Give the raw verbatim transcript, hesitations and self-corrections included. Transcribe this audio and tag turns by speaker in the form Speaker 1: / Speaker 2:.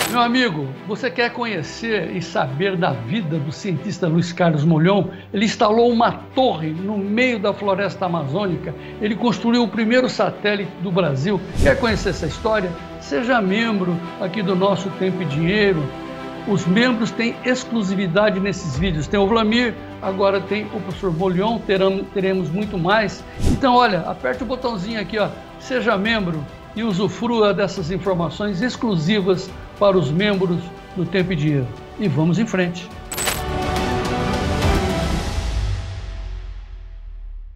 Speaker 1: Meu amigo, você quer conhecer e saber da vida do cientista Luiz Carlos Molhon? Ele instalou uma torre no meio da floresta amazônica. Ele construiu o primeiro satélite do Brasil. Quer conhecer essa história? Seja membro aqui do nosso Tempo e Dinheiro. Os membros têm exclusividade nesses vídeos. Tem o Vlamir, agora tem o professor Molhon, teremos, teremos muito mais. Então, olha, aperte o botãozinho aqui, ó, seja membro e usufrua dessas informações exclusivas para os membros do Tempo e Dinheiro. E vamos em frente.